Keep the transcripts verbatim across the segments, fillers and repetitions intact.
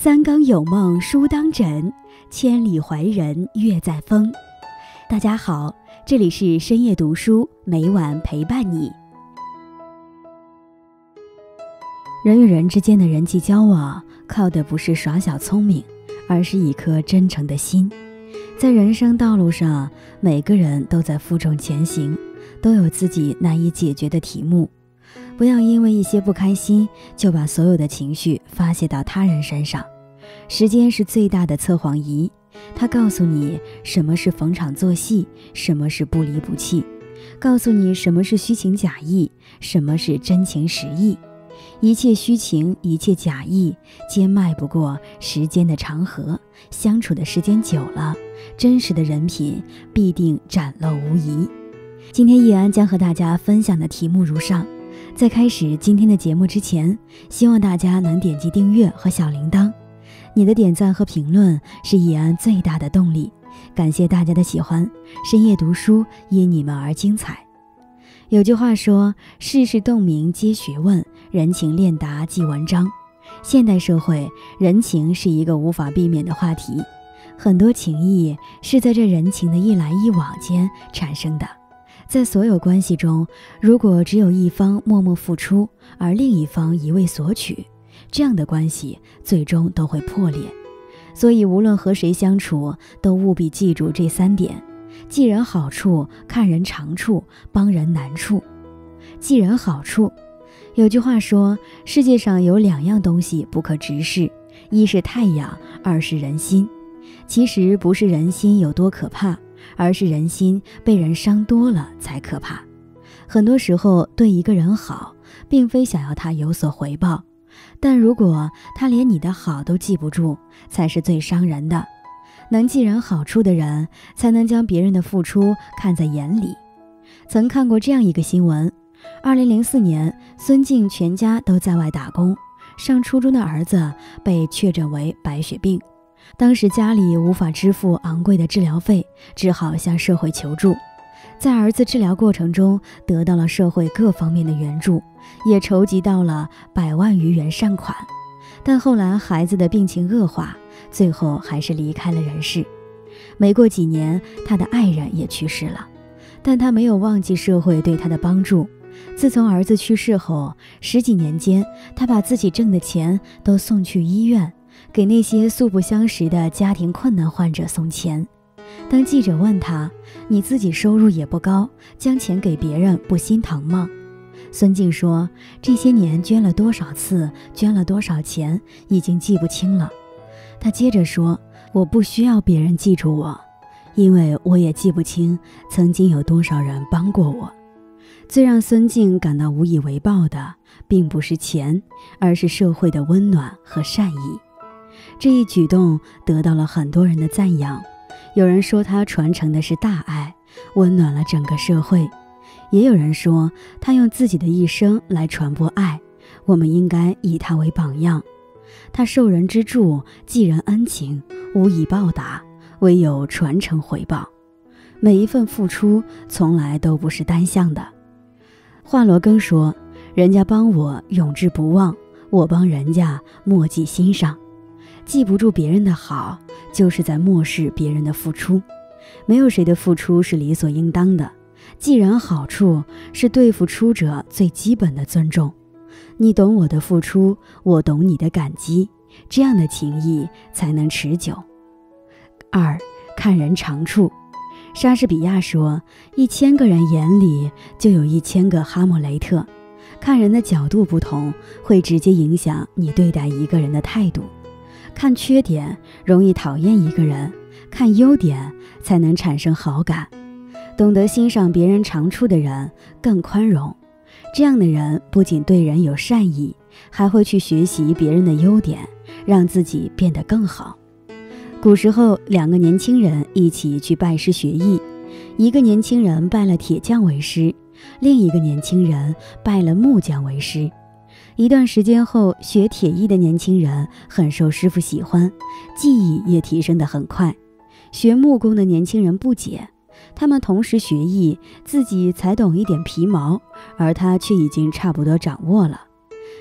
三更有梦书当枕，千里怀人月在风。大家好，这里是深夜读书，每晚陪伴你。人与人之间的人际交往，靠的不是耍小聪明，而是一颗真诚的心。在人生道路上，每个人都在负重前行，都有自己难以解决的题目。不要因为一些不开心，就把所有的情绪发泄到他人身上。时间是最大的测谎仪，它告诉你什么是逢场作戏，什么是不离不弃，告诉你什么是虚情假意，什么是真情实意。一切虚情，一切假意，皆迈不过时间的长河。相处的时间久了，真实的人品必定展露无遗。今天易安将和大家分享的题目如上。在开始今天的节目之前，希望大家能点击订阅和小铃铛。你的点赞和评论是易安最大的动力，感谢大家的喜欢。深夜读书因你们而精彩。有句话说，世事洞明皆学问，人情练达即文章。现代社会，人情是一个无法避免的话题，很多情谊是在这人情的一来一往间产生的。在所有关系中，如果只有一方默默付出，而另一方一味索取，这样的关系最终都会破裂。所以无论和谁相处，都务必记住这三点：记人好处，看人长处，帮人难处。记人好处，有句话说，世界上有两样东西不可直视，一是太阳，二是人心。其实不是人心有多可怕，而是人心被人伤多了才可怕。很多时候对一个人好，并非想要他有所回报，但如果他连你的好都记不住，才是最伤人的。能记人好处的人，才能将别人的付出看在眼里。曾看过这样一个新闻，二零零四年，孙静全家都在外打工，上初中的儿子被确诊为白血病。当时家里无法支付昂贵的治疗费，只好向社会求助。在儿子治疗过程中，得到了社会各方面的援助，也筹集到了百万余元善款。但后来孩子的病情恶化，最后还是离开了人世。没过几年，他的爱人也去世了，但他没有忘记社会对他的帮助。自从儿子去世后，十几年间，他把自己挣的钱都送去医院，给那些素不相识的家庭困难患者送钱。当记者问他，你自己收入也不高，将钱给别人不心疼吗？孙静说，这些年捐了多少次，捐了多少钱，已经记不清了。他接着说，我不需要别人记住我，因为我也记不清曾经有多少人帮过我。最让孙静感到无以为报的，并不是钱，而是社会的温暖和善意。这一举动得到了很多人的赞扬，有人说他传承的是大爱，温暖了整个社会，也有人说他用自己的一生来传播爱，我们应该以他为榜样。他受人之助，记人恩情，无以报答，唯有传承回报。每一份付出从来都不是单向的。华罗庚说，人家帮我永志不忘，我帮人家默记心上。记不住别人的好，就是在漠视别人的付出。没有谁的付出是理所应当的，记人好处是对付出者最基本的尊重。你懂我的付出，我懂你的感激，这样的情谊才能持久。二，看人长处。莎士比亚说，一千个人眼里就有一千个哈姆雷特。看人的角度不同，会直接影响你对待一个人的态度。看缺点容易讨厌一个人，看优点才能产生好感。懂得欣赏别人长处的人更宽容，这样的人不仅对人有善意，还会去学习别人的优点，让自己变得更好。古时候，两个年轻人一起去拜师学艺，一个年轻人拜了铁匠为师，另一个年轻人拜了木匠为师。一段时间后，学铁艺的年轻人很受师傅喜欢，技艺也提升得很快。学木工的年轻人不解，他们同时学艺，自己才懂一点皮毛，而他却已经差不多掌握了。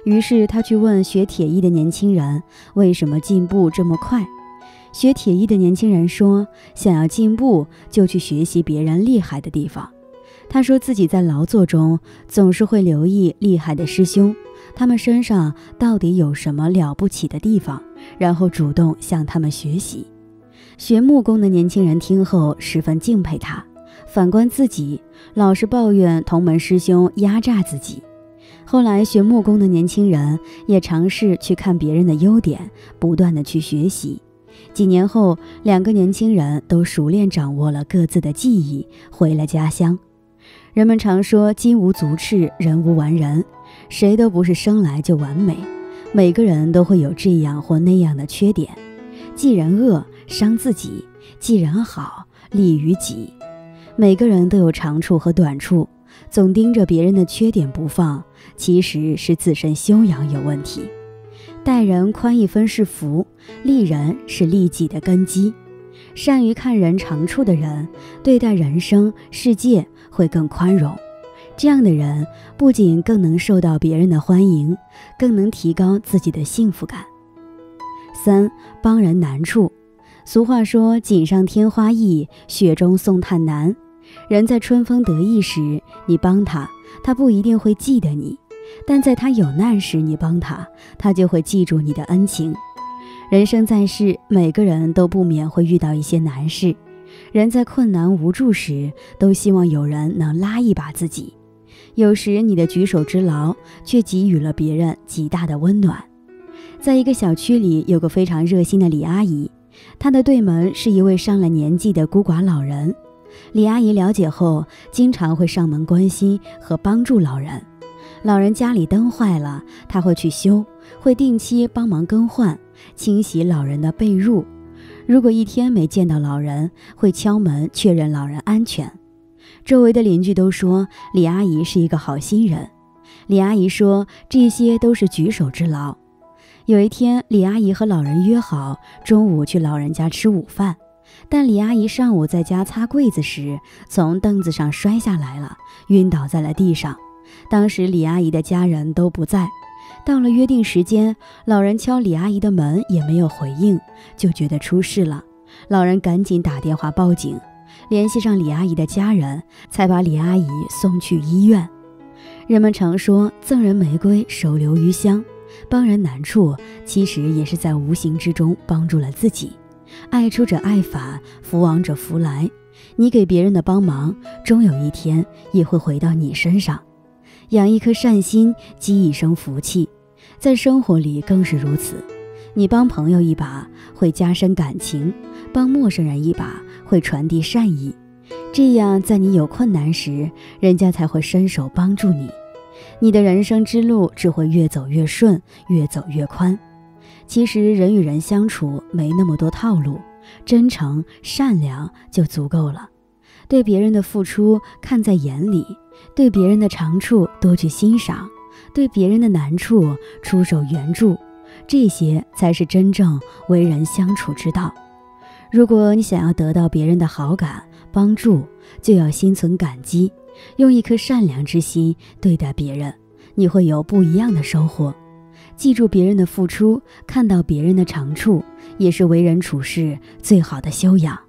于是他去问学铁艺的年轻人为什么进步这么快。学铁艺的年轻人说，想要进步就去学习别人厉害的地方。他说自己在劳作中总是会留意厉害的师兄，他们身上到底有什么了不起的地方，然后主动向他们学习。学木工的年轻人听后十分敬佩他，反观自己老是抱怨同门师兄压榨自己。后来学木工的年轻人也尝试去看别人的优点，不断的去学习。几年后，两个年轻人都熟练掌握了各自的技艺，回了家乡。人们常说金无足赤，人无完人，谁都不是生来就完美，每个人都会有这样或那样的缺点。既然恶，伤自己；既然好，利于己。每个人都有长处和短处，总盯着别人的缺点不放，其实是自身修养有问题。待人宽一分是福，利人是利己的根基。善于看人长处的人，对待人生世界会更宽容。这样的人不仅更能受到别人的欢迎，更能提高自己的幸福感。三，帮人难处。俗话说，锦上添花易，雪中送炭难。人在春风得意时，你帮他，他不一定会记得你，但在他有难时你帮他，他就会记住你的恩情。人生在世，每个人都不免会遇到一些难事，人在困难无助时，都希望有人能拉一把自己。有时你的举手之劳，却给予了别人极大的温暖。在一个小区里，有个非常热心的李阿姨，她的对门是一位上了年纪的孤寡老人。李阿姨了解后，经常会上门关心和帮助老人。老人家里灯坏了，她会去修，会定期帮忙更换，清洗老人的被褥。如果一天没见到老人，会敲门确认老人安全。周围的邻居都说李阿姨是一个好心人。李阿姨说，这些都是举手之劳。有一天，李阿姨和老人约好中午去老人家吃午饭，但李阿姨上午在家擦柜子时，从凳子上摔下来了，晕倒在了地上。当时李阿姨的家人都不在。到了约定时间，老人敲李阿姨的门也没有回应，就觉得出事了。老人赶紧打电话报警，联系上李阿姨的家人，才把李阿姨送去医院。人们常说赠人玫瑰，手留余香，帮人难处，其实也是在无形之中帮助了自己。爱出者爱返，福往者福来。你给别人的帮忙，终有一天也会回到你身上。养一颗善心，积一生福气。在生活里更是如此，你帮朋友一把，会加深感情；帮陌生人一把，会传递善意。这样，在你有困难时，人家才会伸手帮助你。你的人生之路只会越走越顺，越走越宽。其实人与人相处没那么多套路，真诚善良就足够了。对别人的付出看在眼里，对别人的长处多去欣赏，对别人的难处出手援助，这些才是真正为人相处之道。如果你想要得到别人的好感帮助，就要心存感激，用一颗善良之心对待别人，你会有不一样的收获。记住别人的付出，看到别人的长处，也是为人处事最好的修养。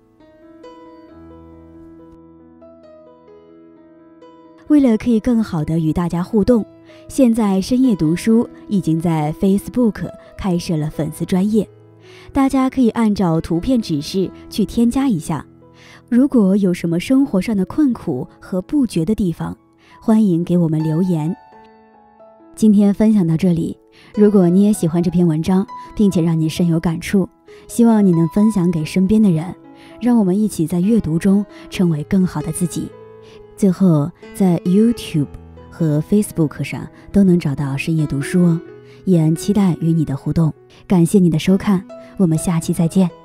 为了可以更好的与大家互动，现在深夜读书已经在 Facebook 开设了粉丝专页，大家可以按照图片指示去添加一下。如果有什么生活上的困苦和不觉的地方，欢迎给我们留言。今天分享到这里，如果你也喜欢这篇文章，并且让你深有感触，希望你能分享给身边的人，让我们一起在阅读中成为更好的自己。最后，在 YouTube 和 Facebook 上都能找到深夜读书哦，也很期待与你的互动。感谢你的收看，我们下期再见。